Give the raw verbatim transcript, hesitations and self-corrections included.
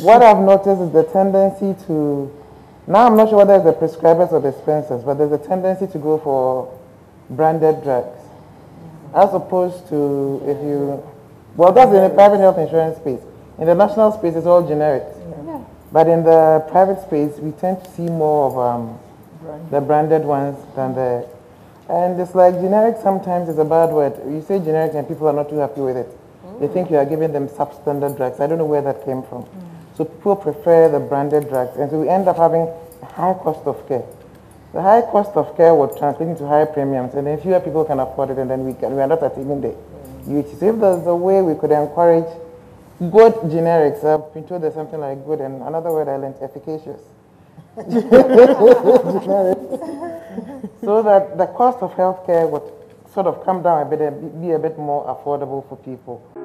what I've noticed is the tendency to, now I'm not sure whether it's the prescribers or the dispensers, but there's a tendency to go for branded drugs. As opposed to if you, well, that's in the private health insurance space. In the national space, it's all generics. Yeah. But in the private space, we tend to see more of um, branded. the branded ones than the, and it's like generic sometimes is a bad word. You say generic and people are not too happy with it. Mm. They think you are giving them substandard drugs. I don't know where that came from. Mm. So people prefer the branded drugs, and so we end up having a high cost of care. The high cost of care will translate into higher premiums, and then fewer people can afford it, and then we, can, we are not achieving the U H C. So if there's a way we could encourage good generics, I've been told there's something like good, and another word I learned, efficacious. Generics. So that the cost of healthcare would sort of come down a bit and be a bit more affordable for people.